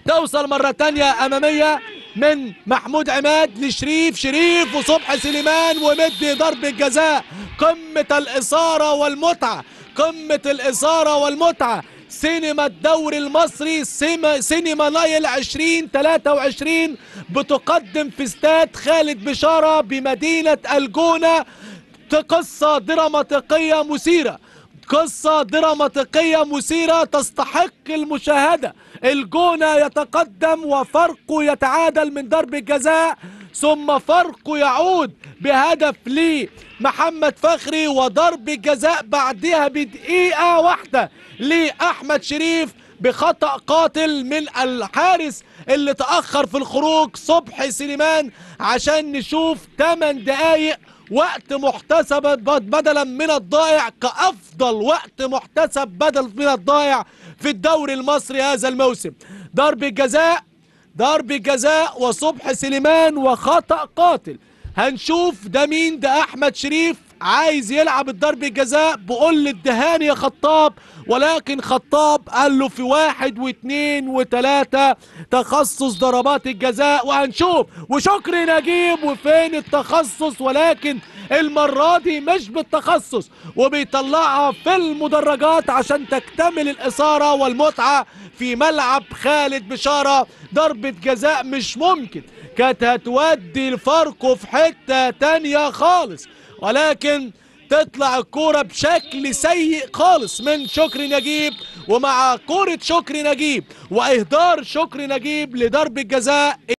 توصل مرة تانية أمامية من محمود عماد لشريف، شريف وصبحي سليمان ومدي ضربة جزاء. قمة الإثارة والمتعة، قمة الإثارة والمتعة. سينما الدوري المصري، سينما نايل 2023 بتقدم في استاد خالد بشارة بمدينة الجونة قصة دراماتيقية مثيرة، قصة دراماتيقية مثيرة تستحق المشاهدة. الجونة يتقدم وفرقه يتعادل من ضربة جزاء، ثم فرقه يعود بهدف لمحمد فخري، وضربة جزاء بعدها بدقيقة واحدة لأحمد شريف بخطأ قاتل من الحارس اللي تأخر في الخروج صبحي سليمان، عشان نشوف 8 دقايق وقت محتسب بدلا من الضائع كأفضل وقت محتسب بدل من الضائع في الدوري المصري هذا الموسم. ضربة جزاء، ضربة جزاء وصبحي سليمان وخطأ قاتل. هنشوف ده مين، ده أحمد شريف عايز يلعب الضربة جزاء، بقول للدهاني يا خطاب، ولكن خطاب قال له في 1 و2 و3 تخصص ضربات الجزاء، وهنشوف وشكري نجيب وفين التخصص، ولكن المرة دي مش بالتخصص وبيطلعها في المدرجات عشان تكتمل الإثارة والمتعة في ملعب خالد بشارة. ضربة جزاء مش ممكن كانت هتودي الفاركو في حتة تانية خالص، ولكن تطلع الكورة بشكل سيء خالص من شكري نجيب، ومع كورة شكري نجيب وإهدار شكري نجيب لضربة جزاء